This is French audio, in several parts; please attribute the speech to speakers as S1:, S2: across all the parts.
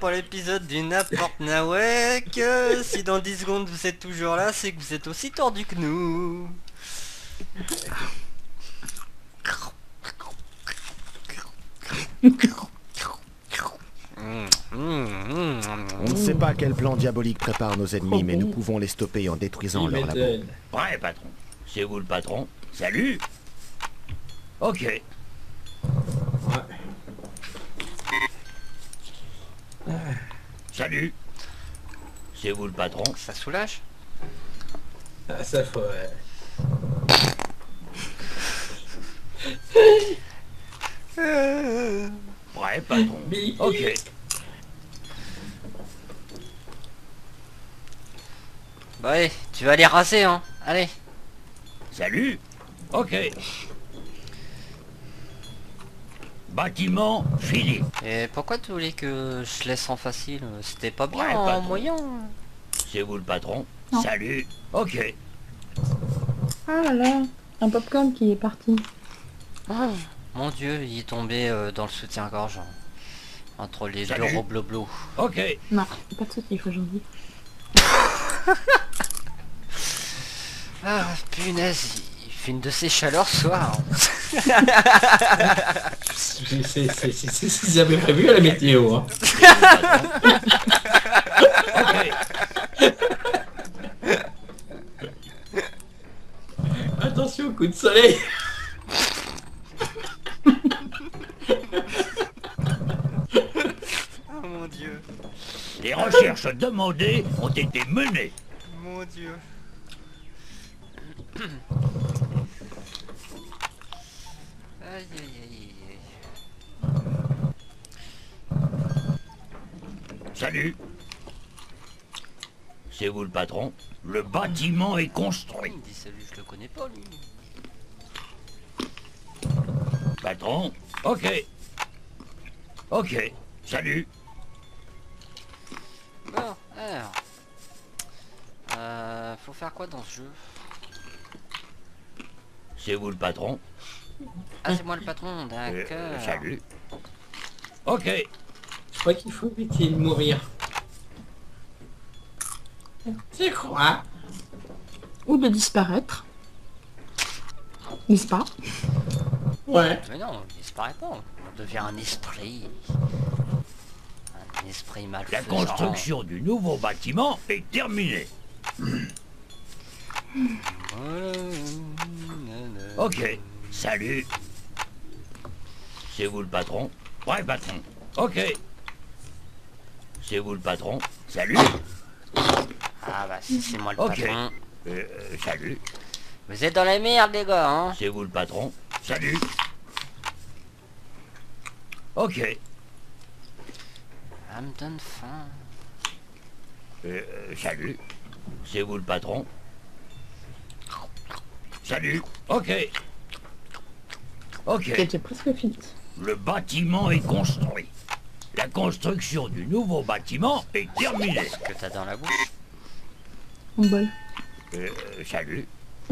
S1: pour l'épisode du N'importe Nawek. Si dans 10 secondes vous êtes toujours là, c'est que vous êtes aussi tordu que nous.
S2: On ne sait pas quel plan diabolique prépare nos ennemis, mais nous pouvons les stopper en détruisant leur labo.
S3: Ouais, patron. C'est vous le patron. Salut. Ok.
S4: Ouais.
S3: Salut. C'est vous le patron.
S1: Ça soulage?
S4: Ah, ça faut...
S3: Ouais, patron.
S4: Bip.
S3: Ok.
S1: Bah ouais, tu vas les raser hein. Allez.
S3: Salut. Ok. Bâtiment fini.
S1: Et pourquoi tu voulais que je laisse en facile? C'était pas bien
S3: Ouais,
S1: en
S3: patron.
S1: moyen.
S3: C'est vous le patron.
S5: Non.
S3: Salut. Ok.
S5: Ah là là, un popcorn qui est parti.
S1: Oh, mon dieu, il est tombé dans le soutien-gorge. Entre les deux
S3: Salut.
S1: robloblos.
S3: Ok.
S5: Non, pas de soucis aujourd'hui.
S1: Ah punaise, il fait une de ces chaleurs ce soir.
S4: C'est ce qu'ils avaient prévu à la météo. Hein.
S3: Ok.
S4: Attention au coup de soleil.
S1: Oh mon dieu,
S3: Les recherches demandées ont été menées.
S1: mon dieu. Aïe aïe aïe aïe.
S3: Salut. C'est vous le patron. Le bâtiment est
S1: Il
S3: construit.
S1: me dit salut, je le connais pas lui.
S3: Patron. Ok. Ok. Salut.
S1: Bon, alors. Faut faire quoi dans ce jeu?
S3: C'est vous le patron.
S1: Ah c'est moi le patron, d'accord.
S3: Salut. Ok.
S4: Je crois qu'il faut éviter de mourir. Tu crois?
S5: Ou de disparaître. N'est-ce pas?
S4: Ouais.
S1: Mais non, on disparaît pas, on devient un esprit. Un esprit
S3: La
S1: malfaisant.
S3: construction du nouveau bâtiment est terminée. Ok. Salut. C'est vous le patron. Ouais, patron. Ok. C'est vous le patron. Salut.
S1: Ah bah si c'est moi le
S3: Ok.
S1: patron.
S3: Salut.
S1: Vous êtes dans la merde les gars hein.
S3: C'est vous le patron. Salut. Ok.
S1: Ça me donne faim.
S3: Salut. C'est vous le patron. Salut. Ok. Ok.
S5: J'ai presque fini.
S3: Le bâtiment est construit. La construction du nouveau bâtiment est terminée.
S1: Que t'as dans la bouche?
S5: Mon bol.
S3: Salut.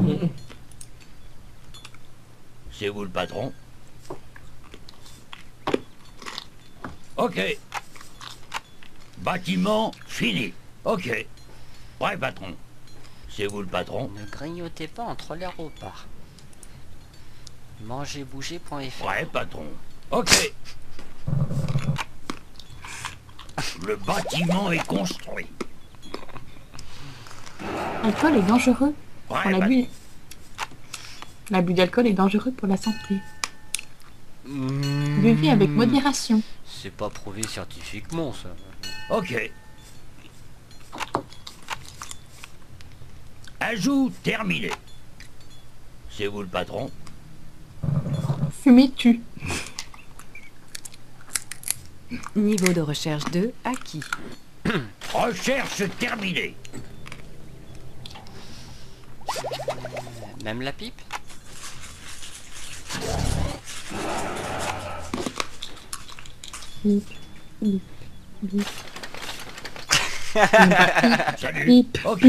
S3: C'est vous le patron. Ok. Bâtiment fini. Ok. Ouais, patron. C'est vous le patron.
S1: Ne grignotez pas entre les repas. Mangerbouger.fr.
S3: Ouais, patron. Ok. Le bâtiment est construit.
S5: L'alcool est dangereux.
S3: Ouais,
S5: Pour l'abus. L'abus d'alcool est dangereux pour la santé. Buvez avec modération.
S1: C'est pas prouvé scientifiquement ça.
S3: Ok. Ajout terminé. C'est vous le patron.
S5: Fumer tue.
S6: Niveau de recherche 2 acquis.
S3: Recherche terminée.
S1: Même la pipe?
S5: Bip, bip, bip,
S3: Salut.
S5: bip.
S3: Ok.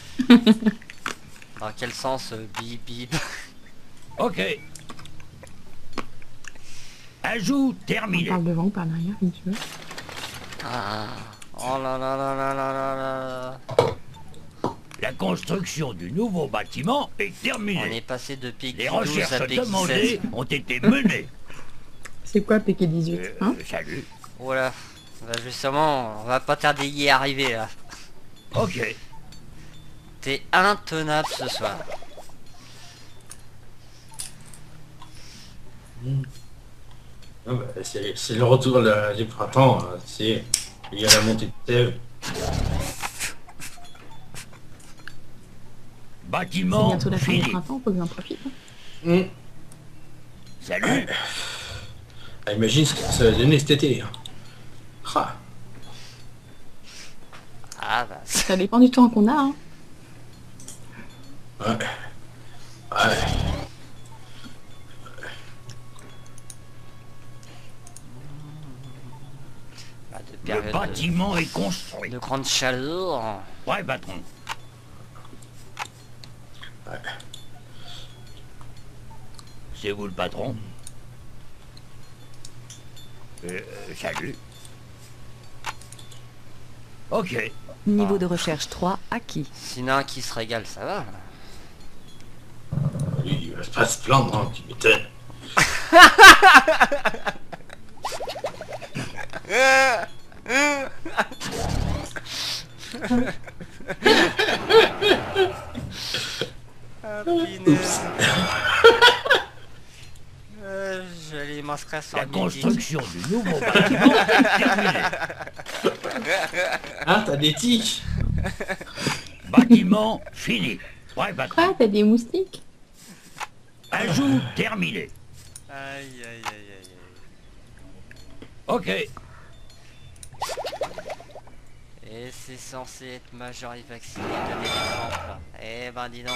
S1: Dans quel sens bip bip?
S3: Ok. Ajout
S5: On
S3: terminé.
S5: parle devant ou par derrière, comme tu veux.
S1: Ah. Oh là là là là là là là.
S3: La construction du nouveau bâtiment est
S1: On
S3: terminée.
S1: est passé de Peggy
S3: Les
S1: 12 à
S3: recherches
S1: Peggy
S3: demandées
S1: 16.
S3: ont été menées.
S5: C'est quoi PK18 hein?
S3: Salut.
S1: Voilà. Bah justement, on va pas tarder y arriver là.
S3: Ok.
S1: T'es intenable ce soir.
S4: Ah bah, c'est le retour du printemps. Hein. Il y a la montée de sève.
S5: C'est
S3: Bâtiment
S5: bientôt la fin du
S3: fini.
S5: printemps, faut que j'en profite.
S3: Salut.
S4: Ah, imagine ce que ça va donner cet été. Hein. Ah.
S1: Ah bah
S5: Ça dépend du temps qu'on a. Hein.
S4: Ouais. Ouais.
S1: de
S3: Le
S1: période
S3: bâtiment est construit.
S1: de grande chaleur.
S3: Ouais, patron.
S4: Ouais.
S3: C'est vous le patron? Salut. Ok.
S6: Niveau de recherche 3 acquis.
S1: Sinon qui se régale, ça va.
S4: Lui, il va pas se plaindre, hein, tu m'étonnes.
S1: Ah, punaise. J'allais m'inscrire sur
S3: La
S1: le Mythique.
S3: construction du nouveau bâtiment est terminée.
S4: Ah, t'as des tics.
S3: Bâtiment fini. Ouais, patron.
S5: Quoi, t'as des moustiques?
S3: Ajout terminé.
S1: Aïe aïe aïe aïe aïe.
S3: Ok.
S1: Et c'est censé être majeur et vacciné de l'exemple. Eh ben dis donc.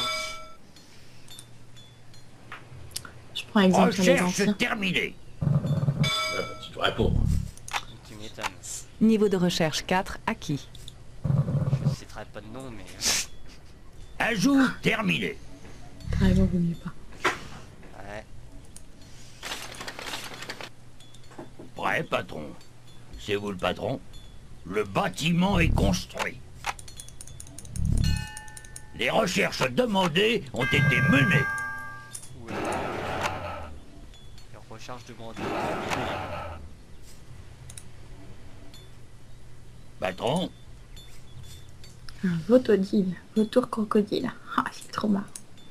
S5: Je prends exemple sur les
S3: Recherche
S5: anciens.
S3: terminée.
S4: Tu dois répondre.
S1: Tu m'étonnes.
S6: Niveau de recherche 4 acquis.
S1: Je citerai pas de nom mais...
S3: Ajout terminé.
S5: Par exemple, vaut mieux pas.
S1: Ouais.
S3: Prêt, patron. C'est vous le patron? Le bâtiment est construit. Les recherches demandées ont été menées.
S1: Ouais. Les recharges de grande.
S3: Patron,
S5: Un votodile. Vautour crocodile. Ah, c'est trop marrant.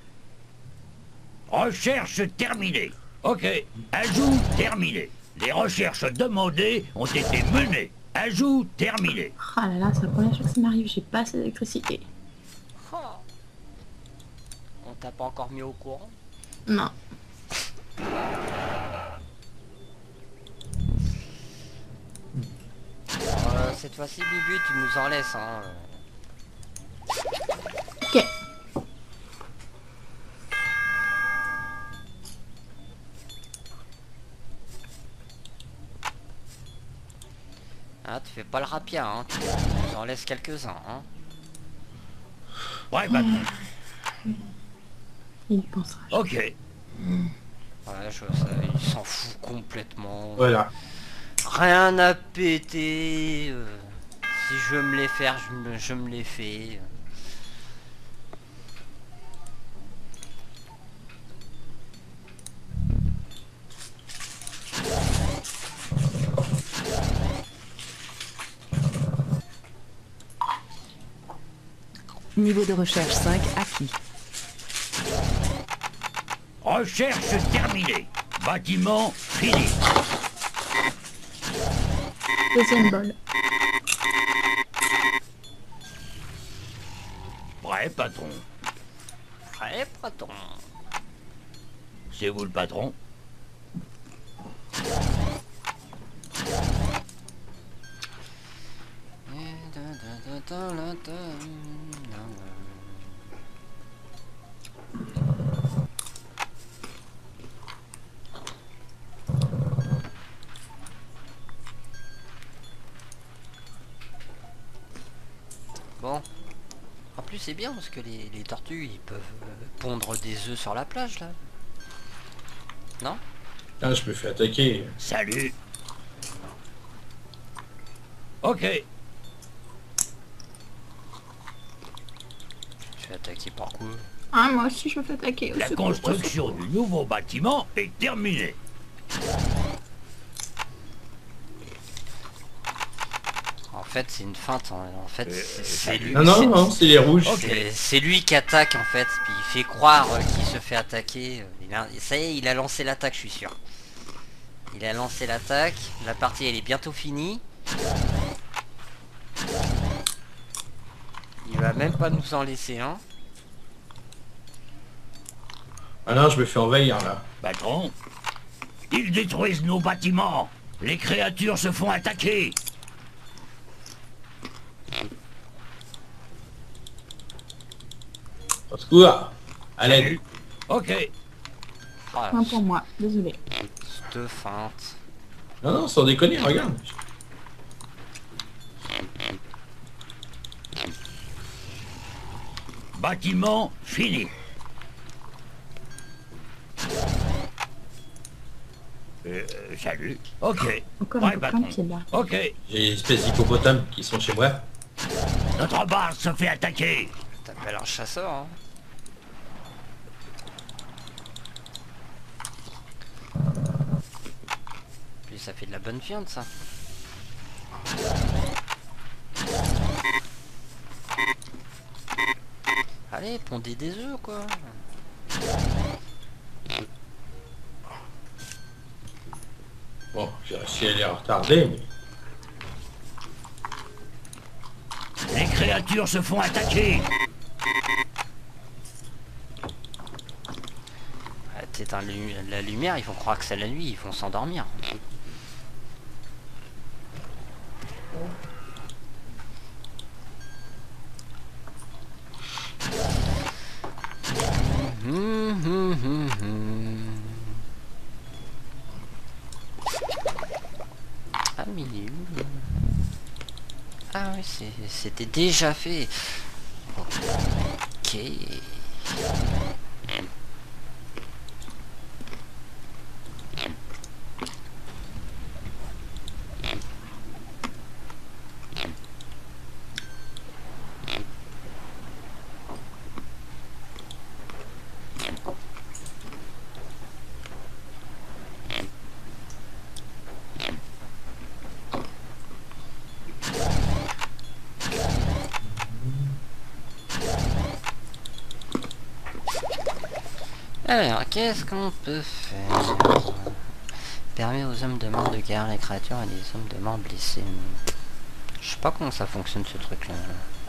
S3: recherche terminée. Ok, ajout terminé. Les recherches demandées ont été menées. Ajout terminé.
S5: Ah là là, c'est la première fois que ça m'arrive, j'ai pas assez d'électricité.
S1: Oh. On t'a pas encore mis au courant?
S5: Non.
S1: Cette fois-ci Bibu tu nous en laisses hein.
S5: Ok.
S1: Ah, tu fais pas le rapia hein. Tu nous en laisses quelques-uns hein.
S3: Ouais, patron.
S5: Il y pensera.
S3: Ok.
S1: Ouais, il s'en fout complètement.
S4: Voilà.
S1: Rien à péter. Si je veux me les faire, je me les fais.
S6: Niveau de recherche 5 acquis.
S3: Recherche terminée. Bâtiment fini.
S5: Deuxième bol.
S3: Prêt, patron.
S1: Ouais, patron.
S3: C'est vous le patron?
S1: Bon. En plus c'est bien parce que les tortues ils peuvent pondre des œufs sur la plage là. Non?
S4: Ah, je me fais attaquer.
S3: Salut. Ok.
S1: Tu fais attaquer par quoi?
S5: Ah, moi aussi je me fais attaquer. Au
S3: La
S5: secours, au
S3: construction du nouveau bâtiment est terminée.
S1: En fait, c'est une feinte. En fait, c'est lui.
S4: Non, non, non, c'est les rouges.
S3: Ok.
S1: C'est lui qui attaque en fait, puis il fait croire qu'il se fait attaquer. Ça y est, il a lancé l'attaque, je suis sûr. Il a lancé l'attaque, la partie elle est bientôt finie. Il va même pas nous en laisser un.
S4: Ah non, je me fais envahir là.
S3: Patron, ils détruisent nos bâtiments. Les créatures se font attaquer.
S4: Au secours. À l'aide.
S3: Salut. Ok.
S1: Ah,
S5: Un pour moi, désolé.
S1: cette feinte.
S4: Non, non, sans déconner, regarde.
S3: Bâtiment fini. Salut. Ok.
S5: Encore
S3: Ouais,
S5: un peu plein
S3: patron.
S5: de pieds là.
S3: Ok.
S4: J'ai des espèces d'hippopotames qui sont chez moi.
S3: Notre base se fait attaquer.
S1: T'appelles un chasseur, hein. Puis ça fait de la bonne viande, ça. Allez, pondez des œufs, quoi.
S4: Bon, j'ai réussi à les retarder, mais...
S3: Les créatures se font attaquer.
S1: T'éteins la lumière, ils vont croire que c'est la nuit, ils vont s'endormir. Ah mais il est où, là? Ah oui, c'était déjà fait. Ok. Alors, qu'est-ce qu'on peut faire? Permet aux hommes de mort de guérir les créatures et les hommes de mort blessés. Je sais pas comment ça fonctionne ce truc là.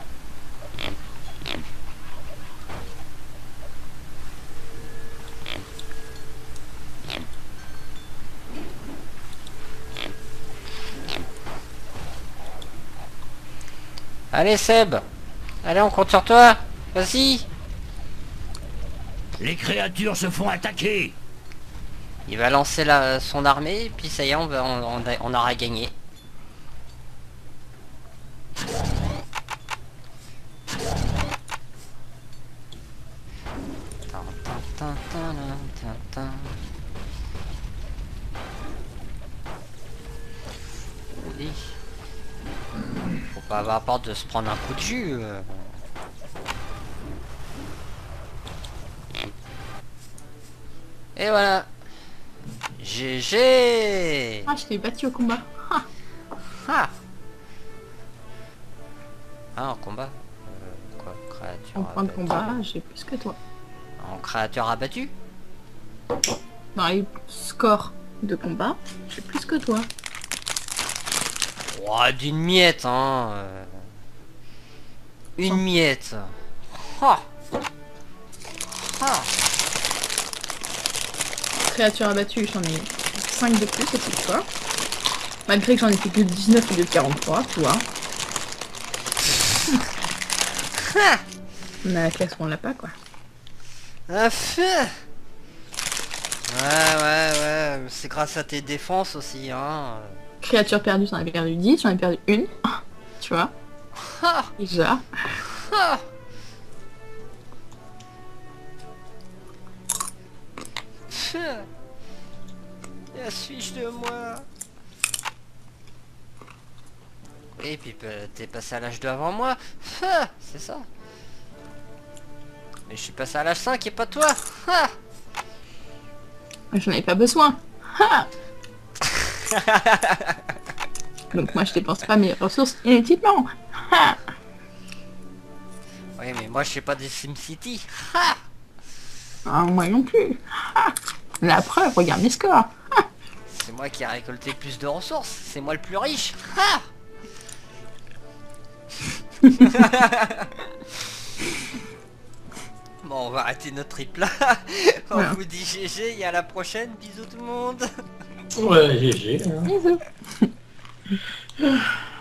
S1: Allez Seb! Allez, on compte sur toi! Vas-y!
S3: Les créatures se font attaquer.
S1: Il va lancer son armée, puis ça y est, on aura gagné. Oui. Faut pas avoir peur de se prendre un coup de jus. Et voilà. GG.
S5: Ah, je t'ai battu au combat. Ah,
S1: Ah. Ah, en combat. Quoi, créature
S5: en point de
S1: abattue.
S5: combat, j'ai plus que toi.
S1: En créature abattue.
S5: Dans les scores de combat, j'ai plus que toi.
S1: Oh, d'une miette, hein. Une miette. Ah. Ah.
S5: Créature abattue, j'en ai 5 de plus cette fois. Malgré que j'en ai fait que 19 au lieu de 43, tu vois. Mais la classe, on l'a pas, quoi.
S1: Un feu. Ouais, c'est grâce à tes défenses aussi, hein.
S5: Créature perdue, j'en ai perdu 10, j'en ai perdu une. Tu vois.
S1: Ah.
S5: Déjà.
S1: Ah. La fiche de moi. Et puis t'es passé à l'âge 2 avant moi. Ah, c'est ça. Mais je suis passé à l'âge 5 et pas toi. Ah.
S5: J'en avais pas besoin. Ha. Donc moi je dépense pas mes ressources inutilement. Ha.
S1: Oui, mais moi je suis pas des SimCity. Ah.
S5: Ah, moi non plus. Ha. La preuve, regarde mes scores. Ha.
S1: C'est moi qui ai récolté le plus de ressources. C'est moi le plus riche. Ah. Bon, on va arrêter notre trip là. On vous dit GG et à la prochaine. Bisous tout le monde.
S4: Ouais, GG.
S5: Bisous.